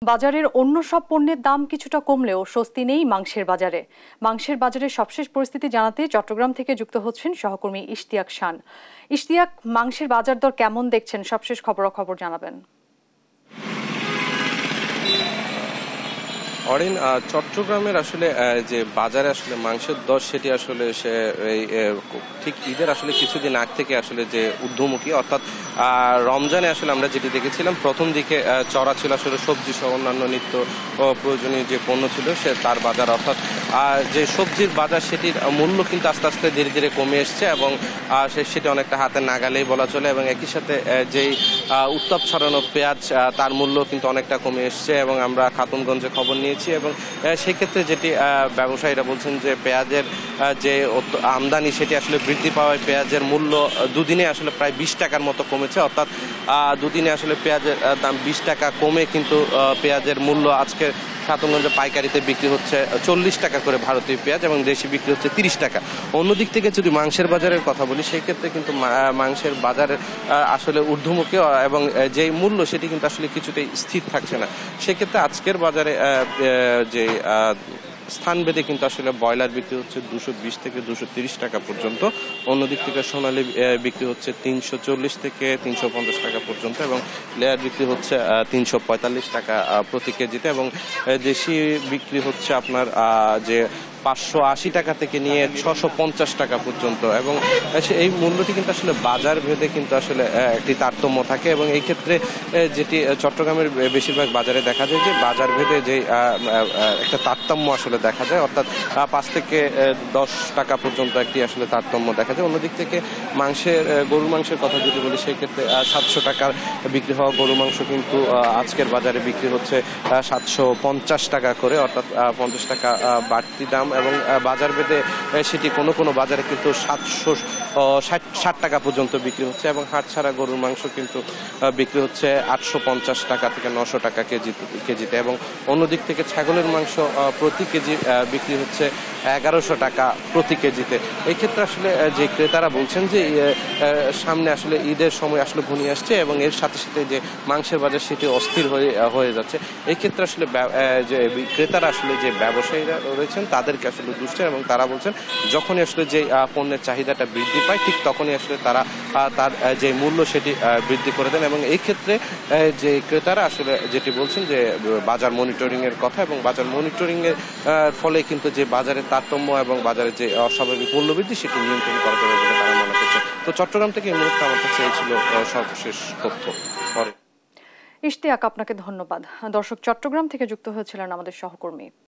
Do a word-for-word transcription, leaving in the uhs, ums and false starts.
বাজারের অন্য সব পণ্যের দাম কিছুটা কমলেও স্বস্তি নেই মাংসের বাজারে। মাংসের বাজারের সবশেষ পরিস্থিতি জানাতে চট্টগ্রাম থেকে যুক্ত হচ্ছেন সহকর্মী ইশতিয়াক শান। ইশতিয়াক, মাংসের বাজার দর কেমন দেখছেন? সবশেষ খবরাখবর জানাবেন। অরিন, চট্টগ্রামের আসলে যে বাজারে আসলে মাংসের দর সেটি আসলে সে ঠিক ঈদের আসলে কিছুদিন আগ থেকে আসলে যে ঊর্ধ্বমুখী, অর্থাৎ রমজানে আসলে আমরা যেটি দেখেছিলাম প্রথম দিকে চড়া ছিল আসলে সবজি সহ অন্যান্য নিত্য প্রয়োজনীয় যে পণ্য ছিল সে তার বাজার, অর্থাৎ যে সবজির বাজার সেটির মূল্য কিন্তু আস্তে আস্তে ধীরে ধীরে কমে এসছে এবং সেটি অনেকটা হাতের নাগালেই বলা চলে। এবং একই সাথে যেই উত্তাপ ছড়ানো পেঁয়াজ তার মূল্য কিন্তু অনেকটা কমে এসছে এবং আমরা খাতুনগঞ্জে খবর নিয়ে এবং সেক্ষেত্রে যেটি ব্যবসায়ীরা বলছেন যে পেঁয়াজের যে আমদানি সেটি আসলে বৃদ্ধি পাওয়ায় পেঁয়াজের মূল্য দুদিনে আসলে প্রায় বিশ টাকার মতো কমেছে, অর্থাৎ দুদিনে আসলে পেঁয়াজের দাম বিশ টাকা কমে কিন্তু পেঁয়াজের মূল্য আজকে খাতুনগঞ্জে পাইকারিতে বিক্রি হচ্ছে চল্লিশ টাকা করে ভারতীয় পেঁয়াজ এবং দেশি বিক্রি হচ্ছে তিরিশ টাকা। অন্যদিক থেকে যদি মাংসের বাজারের কথা বলি সেই ক্ষেত্রে কিন্তু মাংসের বাজারের আসলে ঊর্ধ্বমুখী এবং যেই মূল্য সেটি কিন্তু আসলে কিছুটাই স্থির থাকছে না। সেক্ষেত্রে আজকের বাজারে যে স্থানভেদে কিন্তু আসলে ব্রয়লার বিক্রি হচ্ছে দুশো বিশ থেকে দুশো তিরিশ টাকা পর্যন্ত, অন্যদিক থেকে সোনালী বিক্রি হচ্ছে তিনশো চল্লিশ থেকে তিনশো পঞ্চাশ টাকা পর্যন্ত এবং লেয়ার বিক্রি হচ্ছে তিনশো পঁয়তাল্লিশ টাকা প্রতি কেজিতে এবং দেশি বিক্রি হচ্ছে আপনার যে পাঁচশো আশি টাকা থেকে নিয়ে ছশো পঞ্চাশ টাকা পর্যন্ত এবং এই মূল্যটি কিন্তু আসলে বাজার ভেদে কিন্তু আসলে একটি তারতম্য থাকে এবং এই ক্ষেত্রে যেটি চট্টগ্রামের বেশিরভাগ বাজারে দেখা যায় যে বাজার ভেদে যে একটা তারতম্য আসলে দেখা যায়, অর্থাৎ পাঁচ থেকে দশ টাকা পর্যন্ত একটি আসলে তারতম্য দেখা যায়। অন্যদিক থেকে মাংসের গরুর মাংসের কথা যদি বলি সেই ক্ষেত্রে সাতশো টাকার বিক্রি হওয়া গরু মাংস কিন্তু আজকের বাজারে বিক্রি হচ্ছে সাতশো পঞ্চাশ টাকা করে, অর্থাৎ পঞ্চাশ টাকা বাড়তি দাম এবং বাজার ভেদে সেটি কোনো কোনো বাজারে কিন্তু সাতশো ষাট ষাট টাকা পর্যন্ত বিক্রি হচ্ছে এবং হাট ছাড়া গরুর মাংস কিন্তু বিক্রি হচ্ছে আটশো পঞ্চাশ টাকা থেকে নশো টাকা কেজি কেজিতে এবং অন্যদিক থেকে ছাগলের মাংস প্রতি কেজি বিক্রি হচ্ছে এগারোশো টাকা প্রতি কেজিতে। এই ক্ষেত্রে আসলে যে ক্রেতারা বলছেন যে সামনে আসলে ঈদের সময় আসলে ঘনিয়ে আসছে এবং এর সাথে সাথে যে মাংসের বাজার সেটি অস্থির হয়ে হয়ে যাচ্ছে। এই ক্ষেত্রে আসলে যে ক্রেতারা আসলে যে ব্যবসায়ীরা রয়েছেন তাদেরকে আসলে দুষছেন এবং তারা বলছেন যখনই আসলে যে পণ্যের চাহিদাটা বৃদ্ধি পায় ঠিক তখনই আসলে তারা তার যে মূল্য সেটি বৃদ্ধি করে দেন এবং এই ক্ষেত্রে যে ক্রেতারা আসলে যেটি বলছেন যে বাজার মনিটরিং এর কথা এবং বাজার মনিটরিং এর ফলে কিন্তু যে বাজারের তারতম্য এবং বাজারের যে অস্বাভাবিক মূল্যবৃদ্ধি সেটি নিয়ন্ত্রণ করা যাবে বলে তারা মনে করছে। তো চট্টগ্রাম থেকে এই মুহূর্তে আমার কাছে এই ছিল সর্বশেষ তথ্য। ইশতিয়াক, আপনাকে ধন্যবাদ। দর্শক, চট্টগ্রাম থেকে যুক্ত হয়েছিলেন আমাদের সহকর্মী।